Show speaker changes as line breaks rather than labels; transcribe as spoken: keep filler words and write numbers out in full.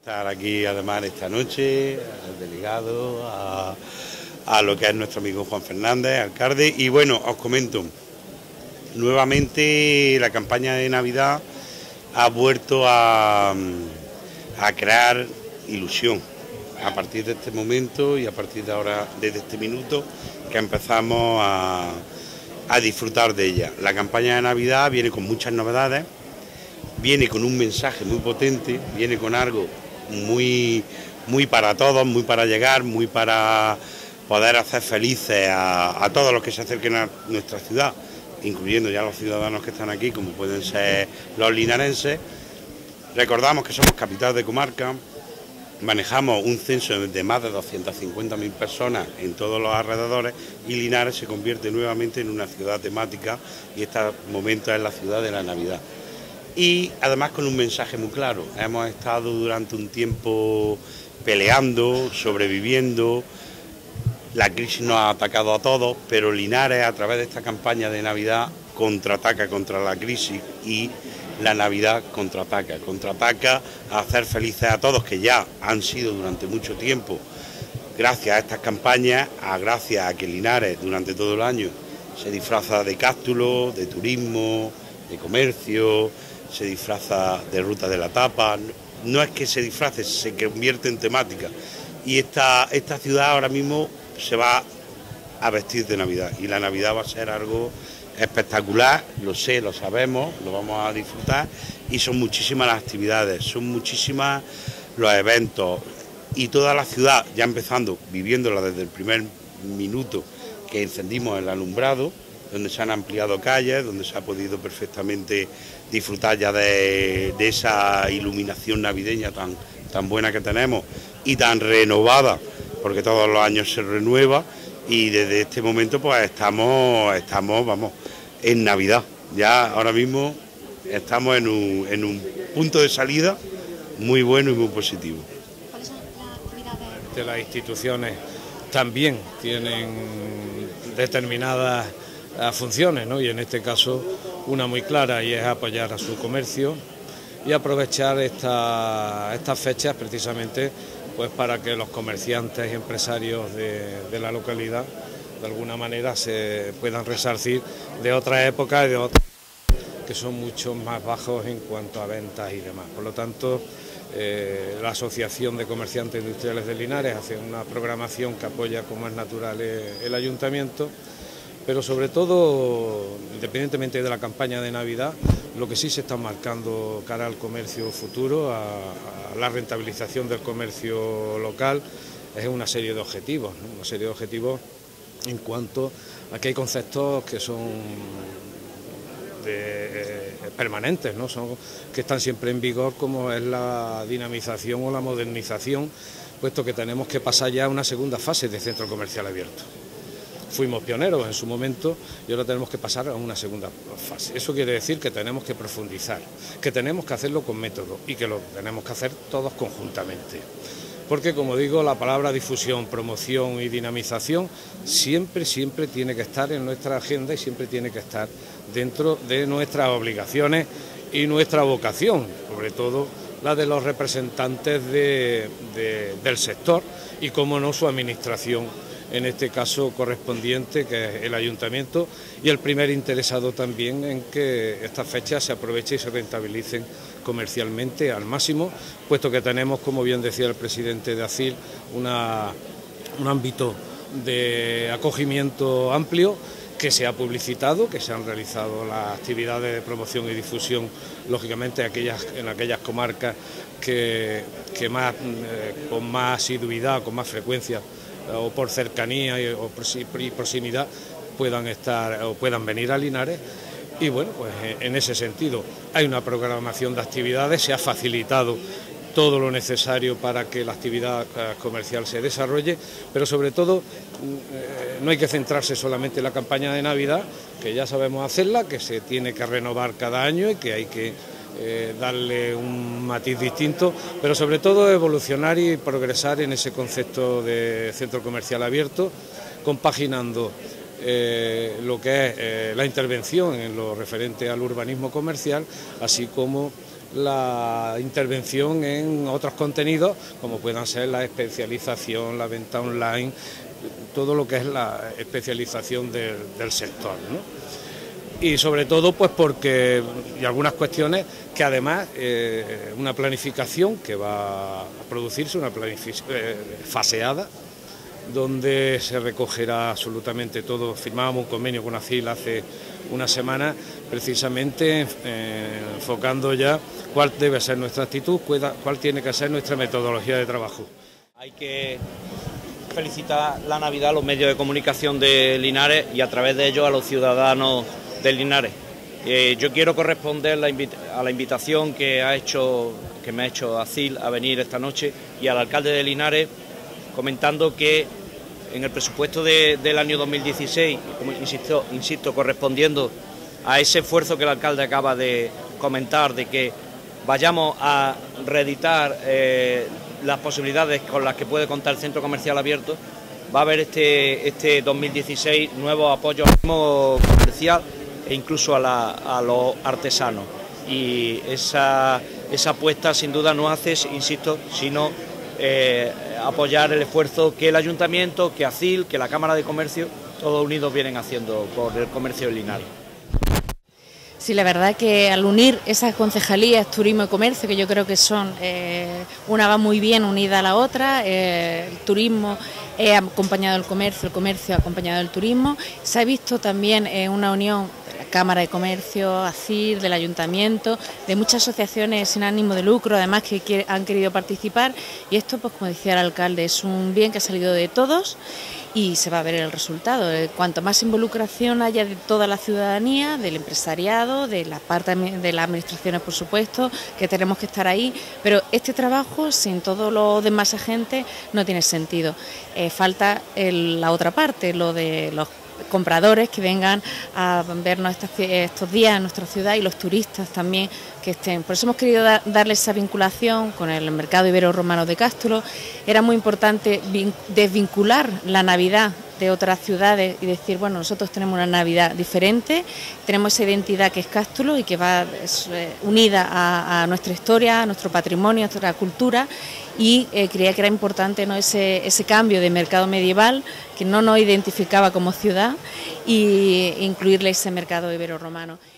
Estar aquí además esta noche, al delegado, a, a lo que es nuestro amigo Juan Fernández, alcalde. Y bueno, os comento, nuevamente la campaña de Navidad ha vuelto a, a crear ilusión a partir de este momento y a partir de ahora, desde este minuto, que empezamos a, a disfrutar de ella. La campaña de Navidad viene con muchas novedades, viene con un mensaje muy potente, viene con algo muy, muy para todos, muy para llegar, muy para poder hacer felices a, a todos los que se acerquen a nuestra ciudad, incluyendo ya los ciudadanos que están aquí, como pueden ser los linarenses. Recordamos que somos capital de comarca, manejamos un censo de más de doscientas cincuenta mil personas en todos los alrededores y Linares se convierte nuevamente en una ciudad temática y este momento es la ciudad de la Navidad. Y además con un mensaje muy claro. Hemos estado durante un tiempo peleando, sobreviviendo, la crisis nos ha atacado a todos, pero Linares a través de esta campaña de Navidad contraataca contra la crisis y la Navidad contraataca, contraataca a hacer felices a todos, que ya han sido durante mucho tiempo, gracias a estas campañas, a gracias a que Linares durante todo el año se disfraza de cáptulo, de turismo, de comercio, se disfraza de ruta de la tapa. No es que se disfrace, se convierte en temática. Y esta, esta ciudad ahora mismo se va a vestir de Navidad. Y la Navidad va a ser algo espectacular, lo sé, lo sabemos, lo vamos a disfrutar. Y son muchísimas las actividades, son muchísimas los eventos. Y toda la ciudad, ya empezando, viviéndola desde el primer minuto que encendimos el alumbrado, donde se han ampliado calles, donde se ha podido perfectamente disfrutar ya de, de esa iluminación navideña tan, tan buena que tenemos y tan renovada, porque todos los años se renueva, y desde este momento pues estamos, estamos vamos, en Navidad. Ya ahora mismo estamos en un, en un punto de salida muy bueno y muy positivo.
¿Cuáles son las actividades?
De las instituciones también tienen determinadas funciones, ¿no? Y en este caso una muy clara, y es apoyar a su comercio y aprovechar esta, estas fechas precisamente pues para que los comerciantes y empresarios de, de la localidad de alguna manera se puedan resarcir de otras épocas y de otras que son mucho más bajos en cuanto a ventas y demás. Por lo tanto, eh, la Asociación de Comerciantes Industriales de Linares hace una programación que apoya, como es natural, el ayuntamiento, pero sobre todo, independientemente de la campaña de Navidad, lo que sí se está marcando cara al comercio futuro, a, a la rentabilización del comercio local, es una serie de objetivos, ¿no? Una serie de objetivos en cuanto a que hay conceptos que son de, eh, permanentes, ¿no? Son, que están siempre en vigor, como es la dinamización o la modernización, puesto que tenemos que pasar ya a una segunda fase de centro comercial abierto. Fuimos pioneros en su momento y ahora tenemos que pasar a una segunda fase. Eso quiere decir que tenemos que profundizar, que tenemos que hacerlo con método y que lo tenemos que hacer todos conjuntamente. Porque, como digo, la palabra difusión, promoción y dinamización siempre, siempre tiene que estar en nuestra agenda y siempre tiene que estar dentro de nuestras obligaciones y nuestra vocación, sobre todo la de los representantes de, de, del sector y, como no, su administración, en este caso correspondiente, que es el ayuntamiento, y el primer interesado también en que estas fechas se aprovechen y se rentabilicen comercialmente al máximo, puesto que tenemos, como bien decía el presidente de A C I L, una, un ámbito de acogimiento amplio que se ha publicitado, que se han realizado las actividades de promoción y difusión, lógicamente aquellas, en aquellas comarcas que, que más, eh, con más asiduidad, con más frecuencia, o por cercanía o proximidad puedan estar o puedan venir a Linares. Y bueno, pues en ese sentido hay una programación de actividades, se ha facilitado todo lo necesario para que la actividad comercial se desarrolle, pero sobre todo no hay que centrarse solamente en la campaña de Navidad, que ya sabemos hacerla, que se tiene que renovar cada año y que hay que Eh, darle un matiz distinto, pero sobre todo evolucionar y progresar en ese concepto de centro comercial abierto, compaginando eh, lo que es eh, la intervención en lo referente al urbanismo comercial, así como la intervención en otros contenidos, como puedan ser la especialización, la venta online, todo lo que es la especialización del, del sector, ¿no? Y sobre todo pues porque y algunas cuestiones que además eh, una planificación que va a producirse, una planificación eh, faseada, donde se recogerá absolutamente todo. Firmábamos un convenio con ACIL hace una semana, precisamente eh, enfocando ya cuál debe ser nuestra actitud, cuál, cuál tiene que ser nuestra metodología de trabajo.
Hay que felicitar la Navidad a los medios de comunicación de Linares y a través de ellos a los ciudadanos de Linares. Eh, yo quiero corresponder la a la invitación que ha hecho, que me ha hecho ACIL a venir esta noche y al alcalde de Linares, comentando que en el presupuesto de, del año dos mil dieciséis, como insisto, insisto, correspondiendo a ese esfuerzo que el alcalde acaba de comentar, de que vayamos a reeditar eh, las posibilidades con las que puede contar el centro comercial abierto, va a haber este, este dos mil dieciséis nuevos apoyos al turismo comercial e incluso a, la, a los artesanos. Y esa, esa apuesta sin duda no hace, insisto, sino eh, apoyar el esfuerzo que el Ayuntamiento, que ACIL, que la Cámara de Comercio, todos unidos vienen haciendo por el comercio de Linares.
Sí, la verdad que al unir esas concejalías, turismo y comercio, que yo creo que son, eh, una va muy bien unida a la otra, eh, el turismo ha acompañado el comercio, el comercio ha acompañado el turismo, se ha visto también eh, una unión de la Cámara de Comercio, ACIL, del Ayuntamiento, de muchas asociaciones sin ánimo de lucro, además que quiere, han querido participar, y esto, pues como decía el alcalde, es un bien que ha salido de todos y se va a ver el resultado. Cuanto más involucración haya de toda la ciudadanía, del empresariado, de la parte de las administraciones, por supuesto, que tenemos que estar ahí, pero este trabajo sin todos los demás agentes no tiene sentido. Eh, falta el, la otra parte, lo de los compradores que vengan a vernos estas, estos días en nuestra ciudad y los turistas también que estén. Por eso hemos querido da, darle esa vinculación con el mercado ibero-romano de Cástulo. Era muy importante desvincular la Navidad de otras ciudades y decir, bueno, nosotros tenemos una Navidad diferente, tenemos esa identidad que es Cástulo y que va es, eh, unida a, a nuestra historia, a nuestro patrimonio, a nuestra cultura, y eh, creía que era importante, ¿no?, ese, ese cambio de mercado medieval que no nos identificaba como ciudad, y incluirle ese mercado ibero-romano.